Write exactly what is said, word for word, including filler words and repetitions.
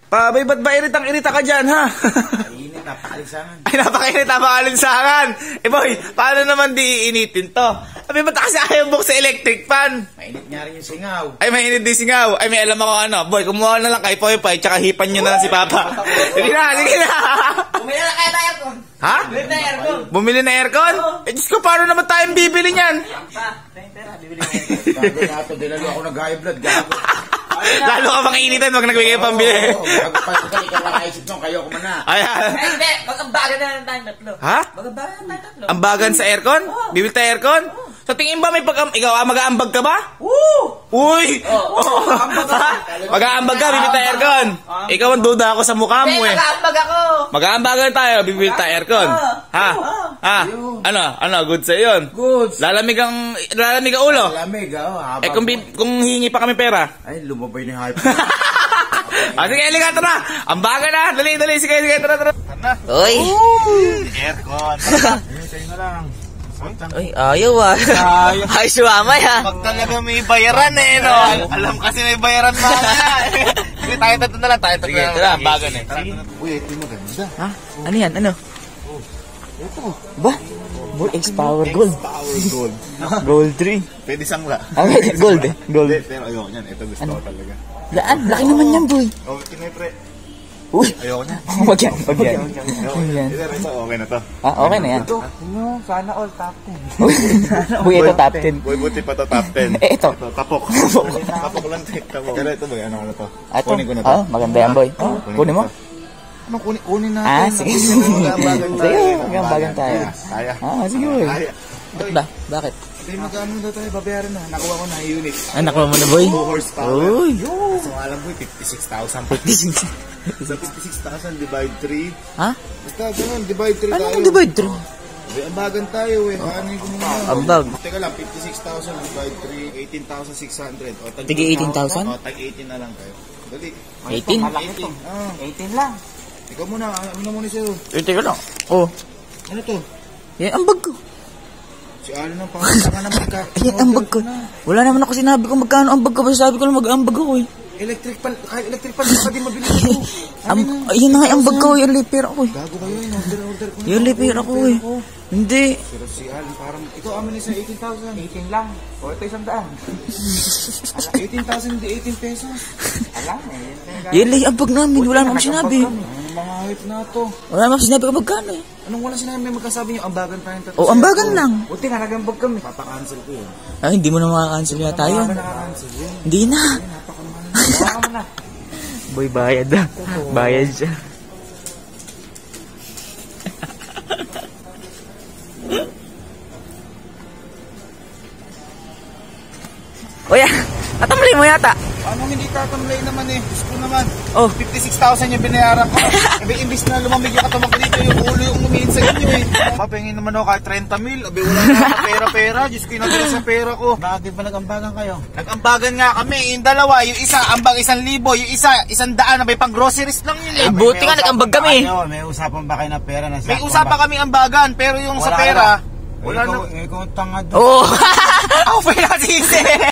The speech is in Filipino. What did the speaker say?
Pabay, ba't ba iritang-irita ka dyan, ha? Init, napakalinsangan. Ay, napakainit, napakalinsangan. Eh, boy, paano naman di iinitin to? Abi, ba't kasi ayaw buksan sa electric fan? Mainit nga rin yung singaw. Ay, mainit din singaw. Ay, may alam ako ano. Boy, kumuha na lang kay Poy-Poy, tsaka hipan nyo na lang si Papa. Sige na, sige na. Bumili na kaya na aircon. Ha? Bumili na aircon. Bumili na aircon? Eh, Diyos ko, paano naman tayong bibili niyan? Pa, tayong pera, bibili na aircon. Gago na ito, dinalo ako nag-high blood, gago. Lalo ka pang initan, wag nagbigay pang bili. Oo, gago pa ito, ikaw nakaisip nung kayo ko man na. Ayan. Ay, hindi. Mag-ambagan na lang tayong tatlo. Ha? Mag-ambagan na tayong tatlo. Ambagan sa aircon? Bibili tayo aircon? Sa tingin ba may pag ikaw ah, mag-aambag ka ba? Woo! Uy! Oo, Mag-aambag ka, bibili tayo aircon. Ikaw ang duda ako sa mukha mo Hindi, eh. mag-aambag ako. Mag-aambagan tayo, bibili tayo aircon. Ha? Ha? Ano? Ano? Good sa yun? Good. Lalamig ang, lalamig ang ulo. Lamig, oh. Habang Eh kung, bi- kung hingi pa kami pera. ay, lumabay ni hype. Ah, sige, halika, tara. Ambagan na. Dali, dali. Sige, sige, tara, tara. Tara. Uy. Aircon. Ayun, sa'yo na lang. Uy, ayaw ah. Ayaw. Ay, suwamay ah. Pag talaga may bayaran eh, no? Alam kasi may bayaran mamaya. Sige, tayo tatlo na lang. Tayo tatlo na lang. Tara, ambagan eh. Sige. Uy, ito mo ganda. Ha? Ano yan? Ano? Ito. Ba? Bull X Power Gold. Power gold. Gold three. Pwede sangla. Ah, gold eh. Gold. Hindi, pero ayoko niyan. Ito gusto ko talaga. Laan, laki naman yan, boy. Oh, kinay pre. Uy. Ayoko niya. Wag yan, wag yan. Ayoko Yan. Ito, ito, okay na to. Ah, okay na yan. Ano, sana all top ten. Uy, ito top ten. Boy, buti pa to top ten. Eh, ito. Ito, tapok. Tapok lang, tapok. Pero ito, boy, ano na to? Ah, ito. Kunin ko na to. Ah, maganda yan, boy. Ah, kunin mo? Ano, kunin, kunin natin. Ah, sige. Mag-aambagan tayo. Sige, mag-aambagan tayo. Kaya. Ah, sige, boy. Kaya. Ba't ba? Bakit? Hindi, magkano daw tayo, babayaran na. Nakuha ko na unit. Ah, nakuha mo na, boy? two horsepower. Uy. So, alam boy, fifty-six thousand. Sa fifty-six thousand divide three. Ha? Basta ganun, divide three Ano tayo. kung divide through? May ambagan tayo eh. Ano yung gumawa? Ambag. Teka lang, fifty-six thousand divide three, eighteen thousand six hundred. O, tag- Tigi eighteen thousand? O, tag eighteen na lang kayo. Dali. eighteen? eighteen. Ah, eighteen lang. ikaw muna, ano na muna sa'yo? Eh, teka lang. Oh. Ano to? Yan, ambag ko. Si Alan ang pangatanga naman ka. Ayan, ambag ko. Wala naman ako sinabi kung magkano ambag ko. Basta sabi ko lang mag-ambag ako eh. Electric pan, kahit electric pan, hindi pa din mabili ito. Am ayun na nga yung ambag ko. Yung liper ako eh. Gago kayo yun, order, order ko na. Yung liper ako eh. Hindi. Pero si Alan parang, ikaw amin isa eighteen thousand. eighteen lang. O ito isang daan. eighteen thousand hindi eighteen pesos. Alam eh. Yung li ambag namin. Wala naman sinabi. Ang mga hype na to. Wala naman sinabi kung magkano eh. Anong wala sinabi? May magkasabi niyo, ambagan tayong tatlo. O, ambagan lang. Buti nga, nag-ambag kami. Papakancel ko yun. Ay, hindi mo na makakancel yata yun. Ano nakakancel yun? Hindi na. Baka mo na. Boy, bayad na. Bayad siya. O yan, atamlay mo yata. Ano hindi tatamlay naman eh. Gusto ko naman. Oh. fifty-six thousand yung binayaran ko. Ibi imbis na lumamig yung katamang ko dito, yung ulo yung umiin sa inyo eh. Mapingin naman ako kahit thirty mil. Abi wala na ako pera-pera. Diyos ko inagin sa pera ko. Bakit ba nag-ambagan kayo? Nag-ambagan nga kami. Yung dalawa, yung isa ambag isang libo. Yung isa, isang daan na may pang groceries lang yun eh. Eh, buti nga nag-ambag kami. Ano, may usapan ba kayo na pera na May usapan kaming ambagan, pero yung sa Wala pera, na. wala na. Ikaw, ikaw tanga Oo. Ako pa yung nasisi.